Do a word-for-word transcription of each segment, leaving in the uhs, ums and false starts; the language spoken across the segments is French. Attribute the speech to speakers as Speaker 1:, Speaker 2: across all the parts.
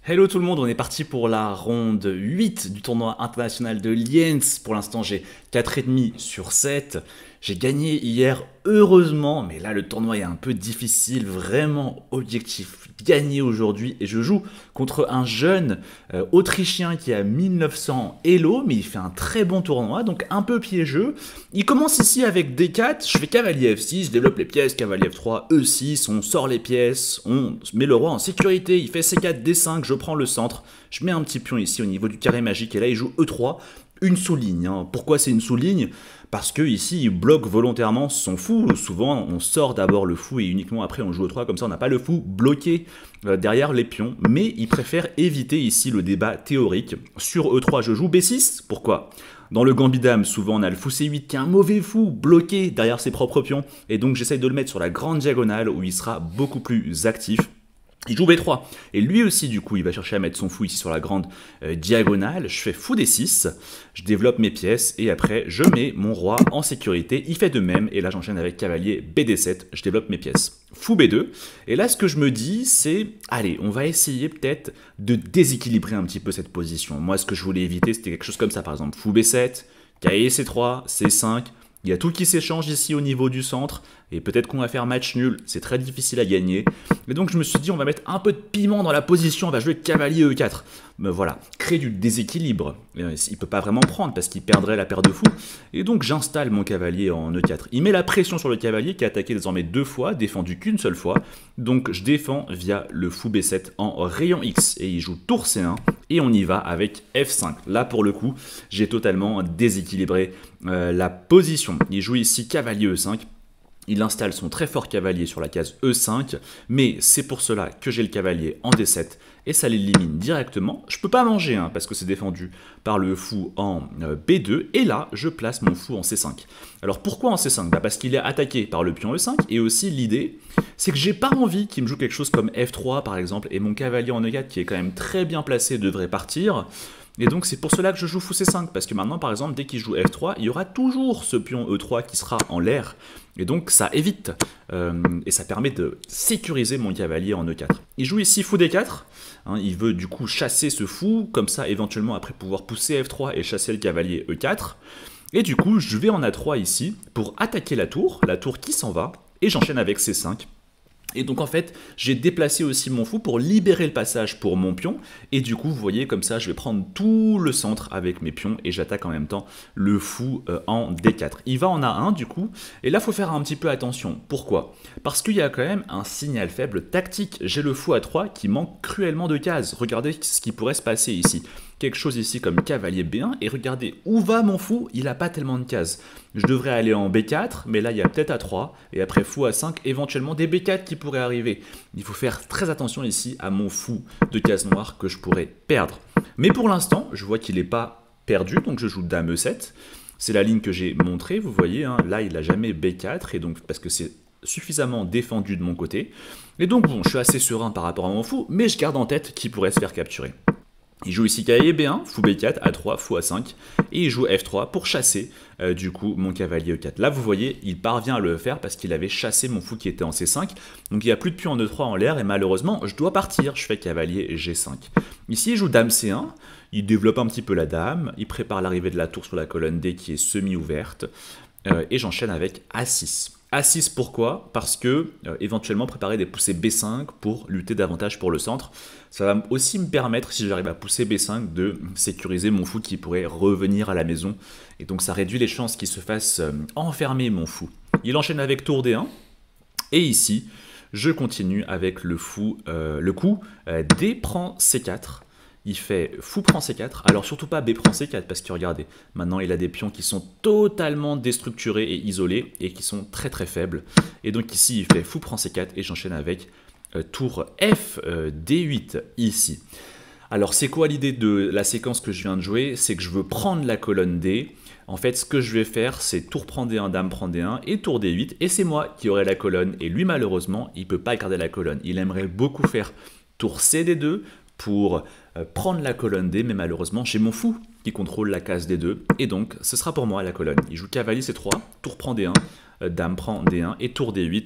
Speaker 1: Hello tout le monde, on est parti pour la ronde huit du tournoi international de Lienz. Pour l'instant j'ai quatre virgule cinq sur sept. J'ai gagné hier heureusement, mais là le tournoi est un peu difficile, vraiment objectif. Gagner aujourd'hui et je joue contre un jeune euh, autrichien qui a mille neuf cents Elo, mais il fait un très bon tournoi, donc un peu piégeux. Il commence ici avec D quatre, je fais cavalier F six, je développe les pièces, cavalier F trois, E six, on sort les pièces, on met le roi en sécurité, il fait C quatre, D cinq, je prends le centre, je mets un petit pion ici au niveau du carré magique et là il joue E trois, une sous-ligne. Hein. Pourquoi c'est une sous-ligne? Parce que ici il bloque volontairement son fou. Souvent on sort d'abord le fou et uniquement après on joue E trois, comme ça on n'a pas le fou bloqué euh, derrière les pions. Mais il préfère éviter ici le débat théorique. Sur E trois je joue B six, pourquoi? Dans le gambit dame, souvent on a le fou C huit qui est un mauvais fou bloqué derrière ses propres pions. Et donc j'essaye de le mettre sur la grande diagonale où il sera beaucoup plus actif. Il joue B trois, et lui aussi du coup il va chercher à mettre son fou ici sur la grande euh, diagonale, je fais fou D six, je développe mes pièces, et après je mets mon roi en sécurité, il fait de même, et là j'enchaîne avec cavalier B D sept, je développe mes pièces. Fou B deux, et là ce que je me dis c'est, allez on va essayer peut-être de déséquilibrer un petit peu cette position. Moi ce que je voulais éviter c'était quelque chose comme ça, par exemple fou B sept, cavalier C trois, C cinq, il y a tout qui s'échange ici au niveau du centre, et peut-être qu'on va faire match nul, c'est très difficile à gagner. Et donc je me suis dit, on va mettre un peu de piment dans la position, on va jouer cavalier E quatre. Mais voilà, créer du déséquilibre. Il ne peut pas vraiment prendre parce qu'il perdrait la paire de fou. Et donc j'installe mon cavalier en E quatre. Il met la pression sur le cavalier qui a attaqué désormais deux fois, défendu qu'une seule fois. Donc je défends via le fou B sept en rayon X. Et il joue tour C un et on y va avec F cinq. Là pour le coup, j'ai totalement déséquilibré euh, la position. Il joue ici cavalier E cinq. Il installe son très fort cavalier sur la case E cinq, mais c'est pour cela que j'ai le cavalier en D sept, et ça l'élimine directement. Je peux pas manger, hein, parce que c'est défendu par le fou en euh, B deux, et là, je place mon fou en C cinq. Alors pourquoi en C cinq? Bah Parce qu'il est attaqué par le pion E cinq, et aussi l'idée, c'est que j'ai pas envie qu'il me joue quelque chose comme F trois, par exemple, et mon cavalier en E quatre, qui est quand même très bien placé, devrait partir. Et donc c'est pour cela que je joue fou C cinq, parce que maintenant par exemple dès qu'il joue F trois, il y aura toujours ce pion E trois qui sera en l'air, et donc ça évite, euh, et ça permet de sécuriser mon cavalier en E quatre. Il joue ici fou D quatre, hein, il veut du coup chasser ce fou, comme ça éventuellement après pouvoir pousser F trois et chasser le cavalier E quatre, et du coup je vais en A trois ici pour attaquer la tour, la tour qui s'en va, et j'enchaîne avec C cinq. Et donc en fait, j'ai déplacé aussi mon fou pour libérer le passage pour mon pion. Et du coup, vous voyez, comme ça, je vais prendre tout le centre avec mes pions et j'attaque en même temps le fou euh, en D quatre. Il va en A un du coup. Et là, il faut faire un petit peu attention. Pourquoi? Parce qu'il y a quand même un signal faible tactique. J'ai le fou A trois qui manque cruellement de cases. Regardez ce qui pourrait se passer ici. Quelque chose ici comme cavalier B un, et regardez où va mon fou, il n'a pas tellement de cases. Je devrais aller en B quatre, mais là il y a peut-être A trois, et après fou A cinq, éventuellement des B quatre qui pourraient arriver. Il faut faire très attention ici à mon fou de case noire que je pourrais perdre. Mais pour l'instant, je vois qu'il n'est pas perdu, donc je joue dame E sept. C'est la ligne que j'ai montrée, vous voyez, hein, là il n'a jamais B quatre, et donc parce que c'est suffisamment défendu de mon côté. Et donc bon, je suis assez serein par rapport à mon fou, mais je garde en tête qu'il pourrait se faire capturer. Il joue ici cavalier B un, fou B quatre, A trois, fou A cinq, et il joue F trois pour chasser euh, du coup mon cavalier E quatre. Là vous voyez, il parvient à le faire parce qu'il avait chassé mon fou qui était en C cinq, donc il n'y a plus de pion en E trois en l'air, et malheureusement je dois partir, je fais cavalier G cinq. Ici il joue dame C un, il développe un petit peu la dame, il prépare l'arrivée de la tour sur la colonne D qui est semi-ouverte, euh, et j'enchaîne avec A six. A six pourquoi? Parce que euh, éventuellement préparer des poussées B cinq pour lutter davantage pour le centre. Ça va aussi me permettre, si j'arrive à pousser B cinq, de sécuriser mon fou qui pourrait revenir à la maison. Et donc ça réduit les chances qu'il se fasse euh, enfermer mon fou. Il enchaîne avec tour D un. Et ici, je continue avec le fou, euh, le coup euh, D prend C quatre. Il fait fou prend C quatre, alors surtout pas B prend C quatre, parce que regardez, maintenant il a des pions qui sont totalement déstructurés et isolés, et qui sont très très faibles. Et donc ici il fait fou prend C quatre, et j'enchaîne avec euh, tour F euh, D huit ici. Alors c'est quoi l'idée de la séquence que je viens de jouer? C'est que je veux prendre la colonne D. En fait ce que je vais faire c'est tour prend D un, dame prend D un, et tour D huit, et c'est moi qui aurai la colonne, et lui malheureusement il peut pas garder la colonne. Il aimerait beaucoup faire tour C D deux, pour euh, prendre la colonne D, mais malheureusement j'ai mon fou qui contrôle la case D deux, et donc ce sera pour moi la colonne. Il joue cavalier C trois, tour prend D un, euh, dame prend D un, et tour D huit,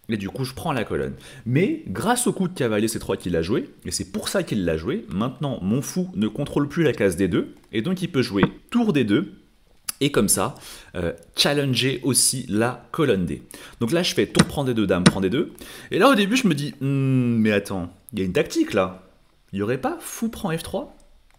Speaker 1: et du coup je prends la colonne. Mais grâce au coup de cavalier C trois qu'il a joué, et c'est pour ça qu'il l'a joué, maintenant mon fou ne contrôle plus la case D deux, et donc il peut jouer tour D deux, et comme ça, euh, challenger aussi la colonne D. Donc là je fais tour prend D deux, dame prend D deux, et là au début je me dis, hm, mais attends, il y a une tactique là, il n'y aurait pas fou prend F trois?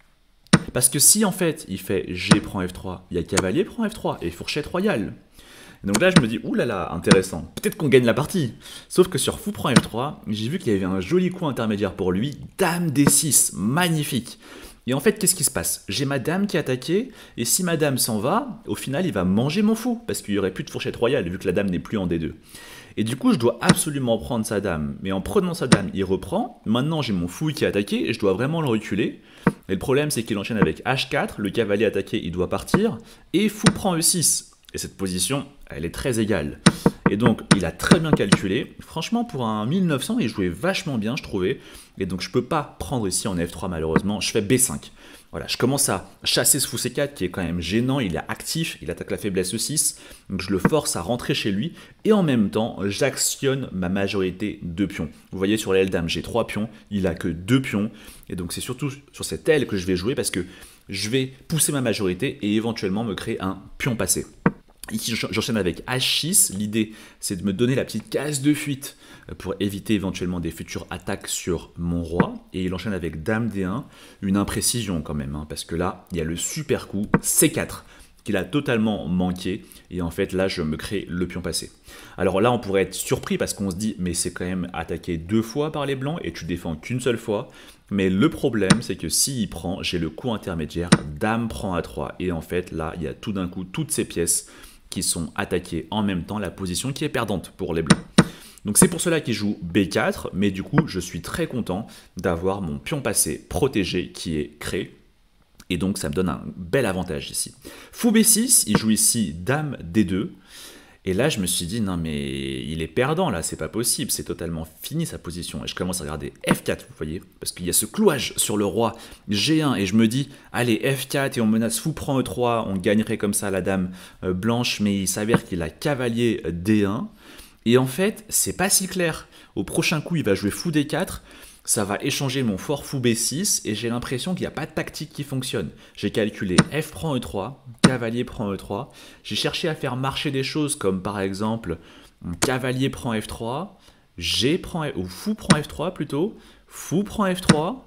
Speaker 1: Parce que si en fait il fait G prend F trois, il y a cavalier prend F trois, et fourchette royale. Donc là, je me dis, oulala, intéressant, peut-être qu'on gagne la partie. Sauf que sur fou prend F trois, j'ai vu qu'il y avait un joli coup intermédiaire pour lui, dame D six, magnifique. Et en fait, qu'est-ce qui se passe? J'ai ma dame qui est attaquée, et si ma dame s'en va, au final, il va manger mon fou, parce qu'il n'y aurait plus de fourchette royale, vu que la dame n'est plus en D deux. Et du coup, je dois absolument prendre sa dame. Mais en prenant sa dame, il reprend. Maintenant, j'ai mon fou qui est attaqué, et je dois vraiment le reculer. Et le problème, c'est qu'il enchaîne avec H quatre, le cavalier attaqué, il doit partir, et fou prend E six. Et cette position, elle est très égale. Et donc, il a très bien calculé. Franchement, pour un mille neuf cents, il jouait vachement bien, je trouvais. Et donc, je ne peux pas prendre ici en F trois, malheureusement. Je fais B cinq. Voilà, je commence à chasser ce fou C quatre qui est quand même gênant. Il est actif, il attaque la faiblesse E six. Donc, je le force à rentrer chez lui. Et en même temps, j'actionne ma majorité de pions. Vous voyez, sur l'aile dame, j'ai trois pions. Il n'a que deux pions. Et donc, c'est surtout sur cette aile que je vais jouer parce que je vais pousser ma majorité et éventuellement me créer un pion passé. Ici, j'enchaîne avec H six. L'idée, c'est de me donner la petite case de fuite pour éviter éventuellement des futures attaques sur mon roi. Et il enchaîne avec dame D un, une imprécision quand même, hein, parce que là, il y a le super coup C quatre qu'il a totalement manqué. Et en fait, là, je me crée le pion passé. Alors là, on pourrait être surpris parce qu'on se dit, mais c'est quand même attaqué deux fois par les blancs et tu défends qu'une seule fois. Mais le problème, c'est que s'il prend, j'ai le coup intermédiaire, dame prend A trois. Et en fait, là, il y a tout d'un coup toutes ces pièces qui sont attaquées en même temps, la position qui est perdante pour les blancs. Donc c'est pour cela qu'il joue B quatre, mais du coup, je suis très content d'avoir mon pion passé protégé qui est créé. Et donc, ça me donne un bel avantage ici. Fou B six, il joue ici dame D deux. Et là, je me suis dit, non mais il est perdant là, c'est pas possible, c'est totalement fini sa position. Et je commence à regarder F quatre, vous voyez, parce qu'il y a ce clouage sur le roi G un. Et je me dis, allez, F quatre et on menace fou prend E trois, on gagnerait comme ça la dame blanche. Mais il s'avère qu'il a cavalier D un. Et en fait, c'est pas si clair. Au prochain coup, il va jouer fou D quatre. Ça va échanger mon fort fou B six et j'ai l'impression qu'il n'y a pas de tactique qui fonctionne. J'ai calculé F prend E trois, cavalier prend E trois. J'ai cherché à faire marcher des choses comme par exemple cavalier prend F trois, G prend ou fou prend F trois plutôt, fou prend F trois,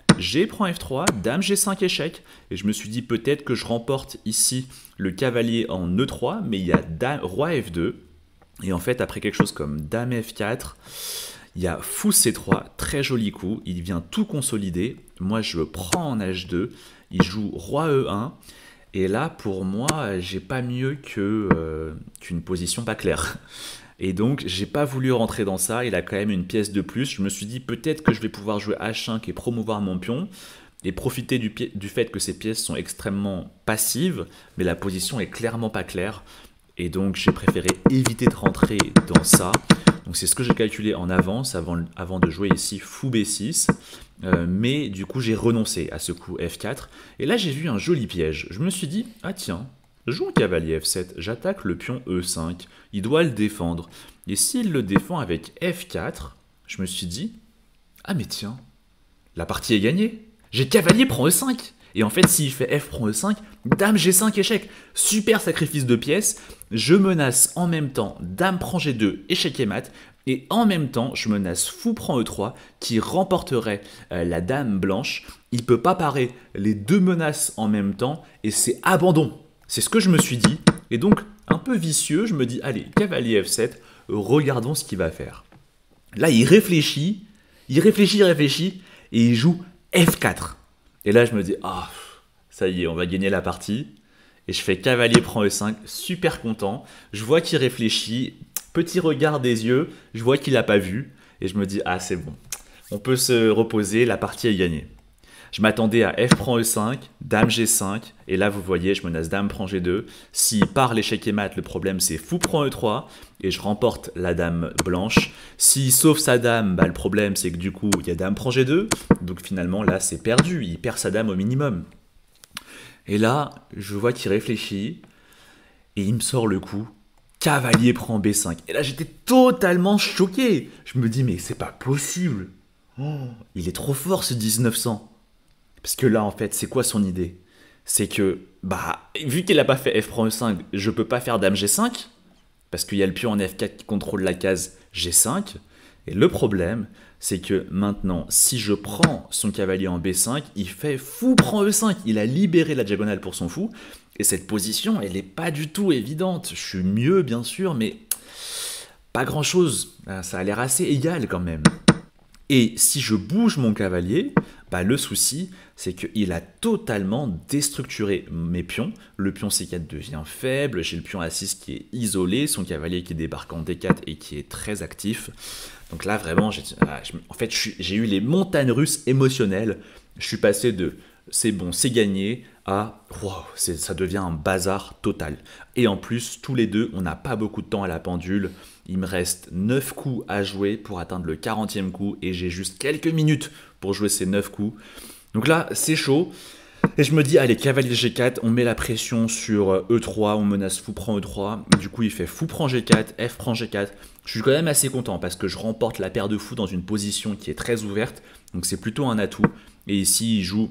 Speaker 1: G prend F trois, dame G cinq échec. Et je me suis dit peut-être que je remporte ici le cavalier en E trois, mais il y a dame, roi F deux. Et en fait, après quelque chose comme dame F quatre, il y a fou C trois, très joli coup, il vient tout consolider. Moi, je prends en H deux, il joue roi E un. Et là, pour moi, j'ai pas mieux que, euh, qu'une position pas claire. Et donc, j'ai pas voulu rentrer dans ça, il a quand même une pièce de plus. Je me suis dit, peut-être que je vais pouvoir jouer H cinq et promouvoir mon pion, et profiter du, du fait que ces pièces sont extrêmement passives, mais la position est clairement pas claire. Et donc, j'ai préféré éviter de rentrer dans ça. Donc, c'est ce que j'ai calculé en avance avant, avant de jouer ici fou B six. Euh, mais du coup, j'ai renoncé à ce coup F quatre. Et là, j'ai vu un joli piège. Je me suis dit, ah tiens, joue cavalier F sept, j'attaque le pion E cinq. Il doit le défendre. Et s'il le défend avec F quatre, je me suis dit, ah mais tiens, la partie est gagnée. J'ai cavalier prend E cinq. Et en fait, s'il fait F prend E cinq, dame G cinq échec. Super sacrifice de pièces. Je menace en même temps dame prend G deux, échec et mat. Et en même temps, je menace fou prend E trois qui remporterait euh, la dame blanche. Il ne peut pas parer les deux menaces en même temps et c'est abandon. C'est ce que je me suis dit. Et donc, un peu vicieux, je me dis, allez, cavalier F sept, regardons ce qu'il va faire. Là, il réfléchit, il réfléchit, il réfléchit et il joue F quatre. Et là, je me dis, ah, ça y est, on va gagner la partie. Et je fais cavalier prend E cinq, super content. Je vois qu'il réfléchit, petit regard des yeux, je vois qu'il n'a pas vu. Et je me dis, ah, c'est bon, on peut se reposer, la partie est gagnée. Je m'attendais à F prend E cinq, dame G cinq. Et là, vous voyez, je menace dame prend G deux. S'il part l'échec et mat, le problème, c'est fou prend E trois. Et je remporte la dame blanche. S'il sauve sa dame, bah, le problème, c'est que du coup, il y a dame prend G deux. Donc finalement, là, c'est perdu. Il perd sa dame au minimum. Et là, je vois qu'il réfléchit. Et il me sort le coup cavalier prend B cinq. Et là, j'étais totalement choqué. Je me dis, mais c'est pas possible. Oh, il est trop fort ce dix-neuf cents. Parce que là, en fait, c'est quoi son idée? C'est que, bah, vu qu'il n'a pas fait F prend E cinq, je peux pas faire dame G cinq. Parce qu'il y a le pion en F quatre qui contrôle la case G cinq. Et le problème, c'est que maintenant, si je prends son cavalier en B cinq, il fait fou prend E cinq. Il a libéré la diagonale pour son fou. Et cette position, elle n'est pas du tout évidente. Je suis mieux, bien sûr, mais pas grand-chose. Ça a l'air assez égal quand même. Et si je bouge mon cavalier, bah le souci, c'est qu'il a totalement déstructuré mes pions. Le pion C quatre devient faible, j'ai le pion A six qui est isolé, son cavalier qui débarque en D quatre et qui est très actif. Donc là, vraiment, j'ai, en fait, j'ai eu les montagnes russes émotionnelles. Je suis passé de « c'est bon, c'est gagné » à wow, « ça devient un bazar total ». Et en plus, tous les deux, on n'a pas beaucoup de temps à la pendule. Il me reste neuf coups à jouer pour atteindre le quarantième coup et j'ai juste quelques minutes pour jouer ces neuf coups. Donc là, c'est chaud. Et je me dis, allez, cavalier G quatre, on met la pression sur E trois, on menace fou prend E trois. Du coup, il fait fou prend G quatre, F prend G quatre. Je suis quand même assez content parce que je remporte la paire de fous dans une position qui est très ouverte. Donc c'est plutôt un atout. Et ici, il joue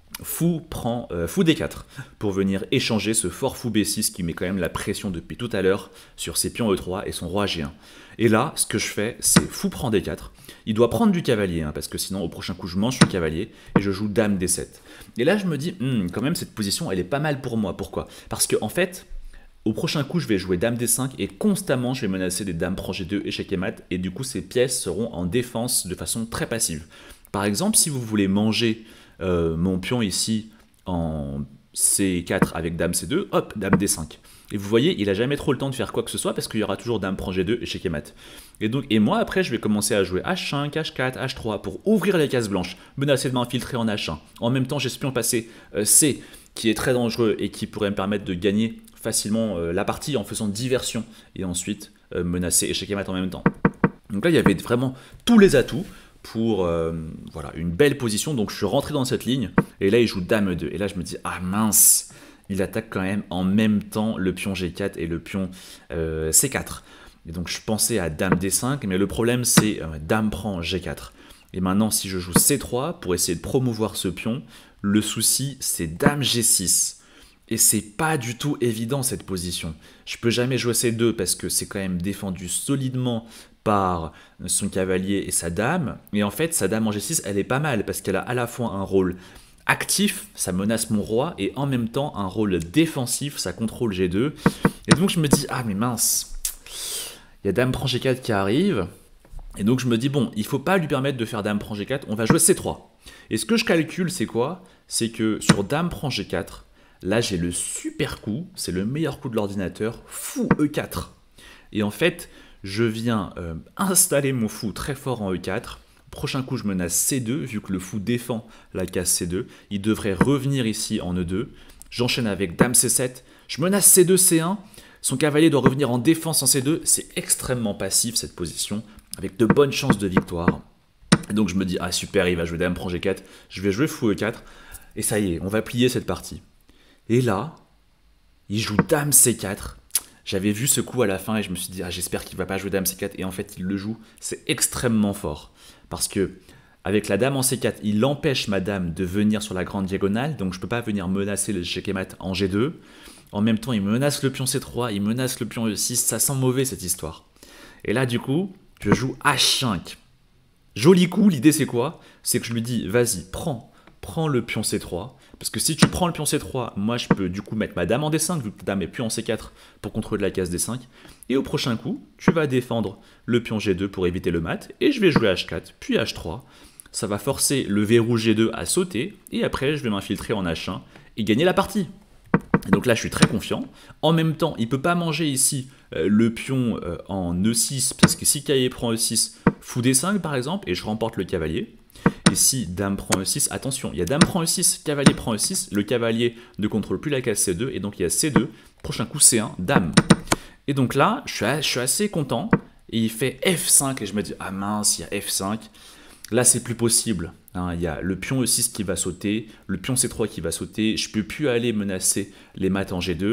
Speaker 1: fou prend euh, fou D quatre pour venir échanger ce fort fou B six qui met quand même la pression depuis tout à l'heure sur ses pions E trois et son roi G un. Et là, ce que je fais, c'est fou prend D quatre. Il doit prendre du cavalier, hein, parce que sinon, au prochain coup, je mange le cavalier et je joue dame D sept. Et là, je me dis, hm, quand même, cette position, elle est pas mal pour moi. Pourquoi? Parce que en fait, au prochain coup, je vais jouer dame D cinq et constamment, je vais menacer des dames prend G deux, échec et mat. Et du coup, ces pièces seront en défense de façon très passive. Par exemple, si vous voulez manger euh, mon pion ici en C quatre avec dame C deux, hop, dame D cinq. Et vous voyez, il n'a jamais trop le temps de faire quoi que ce soit parce qu'il y aura toujours dame prend G deux, échec et mat. Et, donc, et moi, après, je vais commencer à jouer H cinq, H quatre, H trois pour ouvrir les cases blanches, menacer de m'infiltrer en H un. En même temps, j'ai ce pion passé euh, C qui est très dangereux et qui pourrait me permettre de gagner facilement euh, la partie en faisant diversion et ensuite euh, menacer échec et mat en même temps. Donc là, il y avait vraiment tous les atouts pour euh, voilà, une belle position. Donc je suis rentré dans cette ligne et là, il joue dame E deux. Et là, je me dis, ah mince, il attaque quand même en même temps le pion G quatre et le pion euh, C quatre. Et donc je pensais à dame D cinq, mais le problème c'est euh, dame prend G quatre. Et maintenant si je joue C trois pour essayer de promouvoir ce pion, le souci c'est dame G six. Et c'est pas du tout évident cette position. Je peux jamais jouer C deux parce que c'est quand même défendu solidement par son cavalier et sa dame. Et en fait sa dame en G six elle est pas mal parce qu'elle a à la fois un rôle actif, ça menace mon roi, et en même temps un rôle défensif, ça contrôle G deux. Et donc je me dis, ah mais mince, il y a dame prend G quatre qui arrive, et donc je me dis, bon, il ne faut pas lui permettre de faire dame prend G quatre, on va jouer C trois. Et ce que je calcule, c'est quoi? C'est que sur dame prend G quatre, là j'ai le super coup, c'est le meilleur coup de l'ordinateur, fou E quatre. Et en fait, je viens euh, installer mon fou très fort en E quatre. Prochain coup, je menace C deux, vu que le fou défend la case C deux. Il devrait revenir ici en E deux. J'enchaîne avec dame C sept. Je menace C deux, C un. Son cavalier doit revenir en défense en C deux. C'est extrêmement passif cette position, avec de bonnes chances de victoire. Et donc je me dis, ah super, il va jouer dame prend G quatre. Je vais jouer fou E quatre. Et ça y est, on va plier cette partie. Et là, il joue dame C quatre. J'avais vu ce coup à la fin et je me suis dit, ah, j'espère qu'il ne va pas jouer dame C quatre. Et en fait, il le joue. C'est extrêmement fort. Parce que avec la dame en C quatre, il empêche ma dame de venir sur la grande diagonale. Donc je ne peux pas venir menacer le échec et mat en G deux. En même temps, il menace le pion C trois, il menace le pion E six. Ça sent mauvais cette histoire. Et là, du coup, je joue H cinq. Joli coup, l'idée c'est quoi? C'est que je lui dis, vas-y, prends, prends le pion C trois. Parce que si tu prends le pion C trois, moi je peux du coup mettre ma dame en D cinq, vu que ta dame est plus en C quatre pour contrôler la case D cinq. Et au prochain coup, tu vas défendre le pion G deux pour éviter le mat. Et je vais jouer H quatre, puis H trois. Ça va forcer le verrou G deux à sauter. Et après, je vais m'infiltrer en H un et gagner la partie. Et donc là, je suis très confiant. En même temps, il ne peut pas manger ici euh, le pion euh, en E six, parce que si cavalier prend E six, fou D cinq par exemple, et je remporte le cavalier. Et si dame prend E six, attention, il y a dame prend E six, cavalier prend E six, le cavalier ne contrôle plus la case C deux, et donc il y a C deux, prochain coup C un, dame. Et donc là, je suis, je suis assez content, et il fait F cinq, et je me dis, ah mince, il y a F cinq. Là, c'est plus possible. Hein, il y a le pion E six qui va sauter, le pion C trois qui va sauter, je ne peux plus aller menacer les mates en G deux.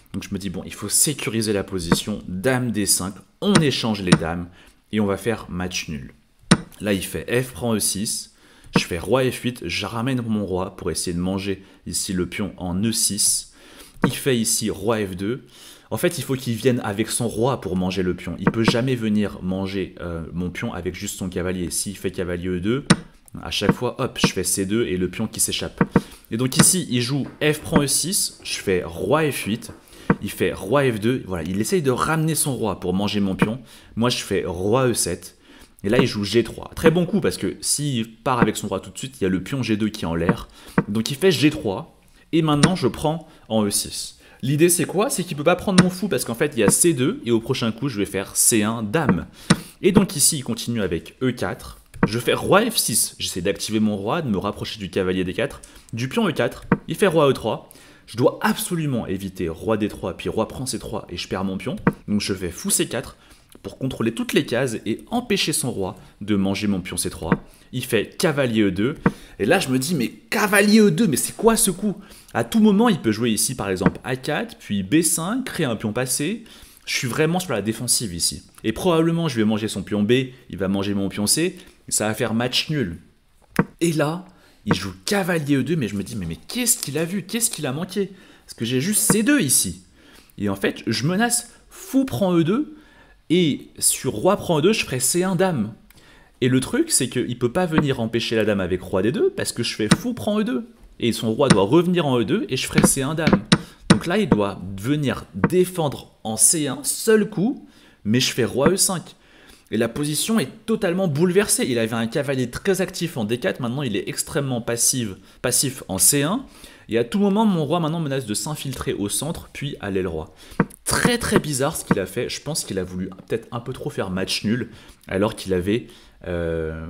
Speaker 1: Donc je me dis, bon, il faut sécuriser la position, dame D cinq, on échange les dames, et on va faire match nul. Là, il fait F prend E six, je fais roi F huit, je ramène mon roi pour essayer de manger ici le pion en E six. Il fait ici roi F deux. En fait, il faut qu'il vienne avec son roi pour manger le pion. Il ne peut jamais venir manger euh, mon pion avec juste son cavalier. S'il fait cavalier E deux, à chaque fois, hop, je fais C deux et le pion qui s'échappe. Et donc ici, il joue F prend E six, je fais roi F huit, il fait roi F deux, voilà, il essaye de ramener son roi pour manger mon pion. Moi, je fais roi E sept. Et là, il joue G trois. Très bon coup, parce que s'il part avec son roi tout de suite, il y a le pion G deux qui est en l'air. Donc il fait G trois, et maintenant, je prends en E six. L'idée, c'est quoi? C'est qu'il ne peut pas prendre mon fou, parce qu'en fait, il y a C deux, et au prochain coup, je vais faire C un, dame. Et donc ici, il continue avec E quatre. Je fais roi F six. J'essaie d'activer mon roi, de me rapprocher du cavalier D quatre. Du pion E quatre, il fait roi E trois. Je dois absolument éviter roi D trois, puis roi prend C trois, et je perds mon pion. Donc je fais fou C quatre. Pour contrôler toutes les cases et empêcher son roi de manger mon pion C trois. Il fait cavalier E deux. Et là, je me dis, mais cavalier E deux, mais c'est quoi ce coup? À tout moment, il peut jouer ici, par exemple, A quatre, puis B cinq, créer un pion passé. Je suis vraiment sur la défensive ici. Et probablement, je vais manger son pion B, il va manger mon pion C, et ça va faire match nul. Et là, il joue cavalier E deux, mais je me dis, mais, mais qu'est-ce qu'il a vu? Qu'est-ce qu'il a manqué? Parce que j'ai juste C deux ici. Et en fait, je menace fou prend E deux, et sur roi prend E deux, je ferai C un dame. Et le truc, c'est qu'il ne peut pas venir empêcher la dame avec roi D deux, parce que je fais fou prend E deux. Et son roi doit revenir en E deux, et je ferai C un dame. Donc là, il doit venir défendre en C un, seul coup, mais je fais roi E cinq. Et la position est totalement bouleversée. Il avait un cavalier très actif en D quatre, maintenant il est extrêmement passif, passif en C un. Et à tout moment, mon roi maintenant menace de s'infiltrer au centre, puis à l'aile roi. Très très bizarre ce qu'il a fait. Je pense qu'il a voulu peut-être un peu trop faire match nul, alors qu'il avait euh,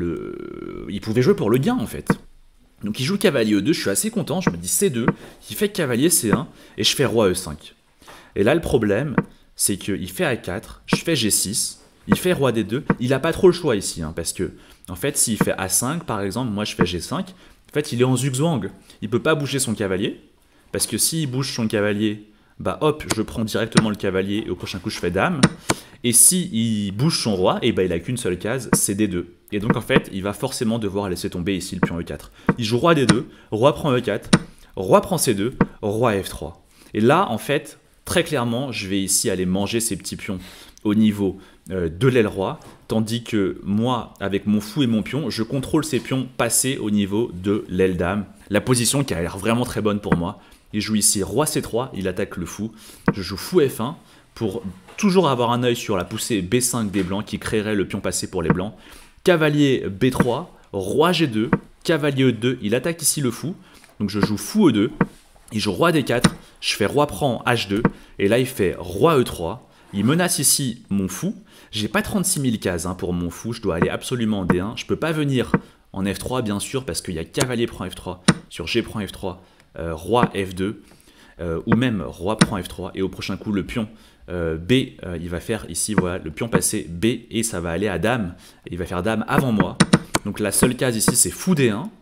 Speaker 1: le... il pouvait jouer pour le gain en fait. Donc il joue cavalier E deux, je suis assez content, je me dis C deux, il fait cavalier C un, et je fais roi E cinq. Et là le problème, c'est qu'il fait A quatre, je fais G six, il fait roi D deux, il n'a pas trop le choix ici, hein, parce que en fait s'il fait A cinq par exemple, moi je fais G cinq, en fait il est en zugzwang, il ne peut pas bouger son cavalier, parce que s'il bouge son cavalier, bah hop, je prends directement le cavalier et au prochain coup je fais dame. Et si il bouge son roi, et bah il a qu'une seule case, c'est D deux. Et donc en fait, il va forcément devoir laisser tomber ici le pion E quatre. Il joue roi D deux, roi prend E quatre, roi prend C deux, roi F trois. Et là, en fait, très clairement, je vais ici aller manger ces petits pions au niveau euh, de l'aile roi, tandis que moi, avec mon fou et mon pion, je contrôle ces pions passés au niveau de l'aile dame. La position qui a l'air vraiment très bonne pour moi. Il joue ici roi C trois, il attaque le fou. Je joue fou F un pour toujours avoir un œil sur la poussée B cinq des blancs qui créerait le pion passé pour les blancs. Cavalier B trois, roi G deux, cavalier E deux, il attaque ici le fou. Donc je joue fou E deux, il joue roi D quatre, je fais roi prend H deux, et là il fait roi E trois. Il menace ici mon fou. J'ai pas trente-six mille cases hein, pour mon fou, je dois aller absolument en D un. Je peux pas venir en F trois bien sûr parce qu'il y a cavalier prend F trois sur G prend F trois. Euh, roi F deux, euh, ou même roi prend F trois, et au prochain coup le pion euh, B, euh, il va faire ici, voilà, le pion passé B, et ça va aller à dame, et il va faire dame avant moi. Donc la seule case ici c'est fou D un,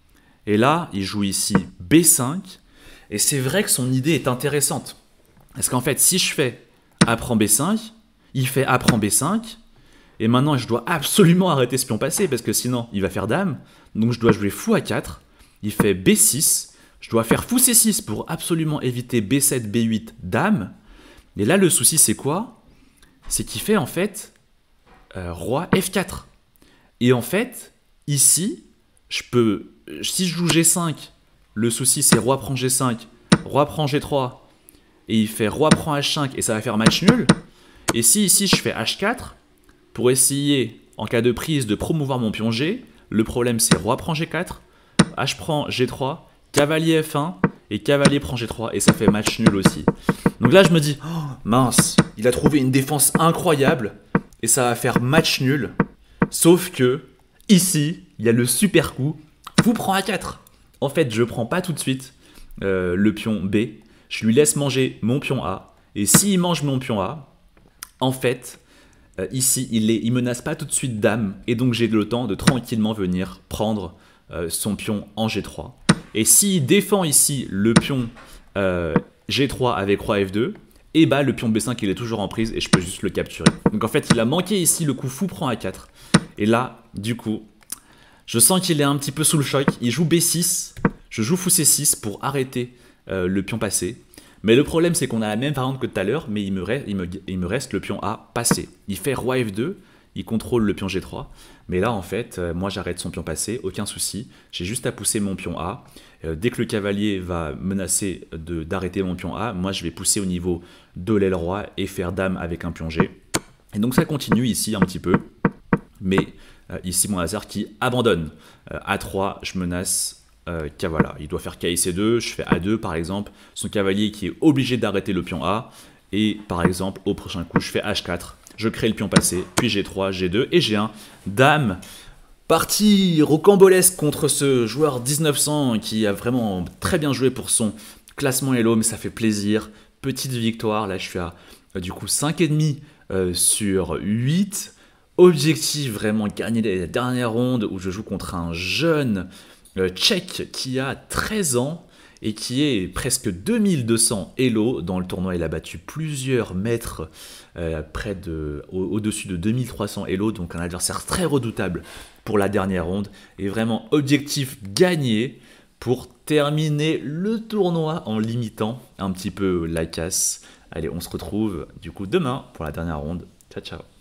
Speaker 1: et là il joue ici B cinq, et c'est vrai que son idée est intéressante, parce qu'en fait si je fais A prend B cinq, il fait A prend B cinq, et maintenant je dois absolument arrêter ce pion passé, parce que sinon il va faire dame, donc je dois jouer fou A quatre, il fait B six, je dois faire fou C six pour absolument éviter B sept, B huit, dame. Et là, le souci, c'est quoi? C'est qu'il fait en fait euh, roi F quatre. Et en fait, ici, je peux, si je joue G cinq, le souci, c'est roi prend G cinq, roi prend G trois, et il fait roi prend H cinq, et ça va faire match nul. Et si ici, je fais H quatre, pour essayer, en cas de prise, de promouvoir mon pion G, le problème, c'est roi prend G quatre, H prend G trois, cavalier F un et cavalier prend G trois, et ça fait match nul aussi. Donc là je me dis, oh, mince, il a trouvé une défense incroyable et ça va faire match nul. Sauf que ici, il y a le super coup, fou prend A quatre. En fait, je prends pas tout de suite euh, le pion B, je lui laisse manger mon pion A, et s'il mange mon pion A, en fait, euh, ici, il ne menace pas tout de suite dame, et donc j'ai le temps de tranquillement venir prendre euh, son pion en G trois. Et s'il défend ici le pion euh, G trois avec roi F deux, et bah le pion B cinq il est toujours en prise et je peux juste le capturer. Donc en fait il a manqué ici le coup fou prend A quatre. Et là, du coup, je sens qu'il est un petit peu sous le choc. Il joue B six, je joue fou C six pour arrêter euh, le pion passé. Mais le problème c'est qu'on a la même variante que tout à l'heure, mais il me, reste, il, me, il me reste le pion A passé. Il fait roi F deux, il contrôle le pion G trois. Mais là en fait, euh, moi j'arrête son pion passé, aucun souci. J'ai juste à pousser mon pion A. Euh, dès que le cavalier va menacer d'arrêter mon pion A, moi je vais pousser au niveau de l'aile roi et faire dame avec un pion G. Et donc ça continue ici un petit peu. Mais euh, ici mon hasard qui abandonne. Euh, A trois, je menace... Euh, voilà, il doit faire K I C deux, je fais A deux par exemple, son cavalier qui est obligé d'arrêter le pion A, et par exemple au prochain coup je fais H quatre, je crée le pion passé, puis G trois, G deux et G un, dame. Partie rocambolesque contre ce joueur dix-neuf cents qui a vraiment très bien joué pour son classement Elo, mais ça fait plaisir, petite victoire, là je suis à euh, du coup cinq virgule cinq euh, sur huit, objectif vraiment gagner les dernières rondes où je joue contre un jeune Euh, tchèque qui a treize ans et qui est presque deux mille deux cents Elo dans le tournoi. Il a battu plusieurs maîtres euh, près de, au-dessus de deux mille trois cents Elo, donc un adversaire très redoutable pour la dernière ronde. Et vraiment objectif gagné pour terminer le tournoi en limitant un petit peu la casse. Allez, on se retrouve du coup demain pour la dernière ronde. Ciao, ciao.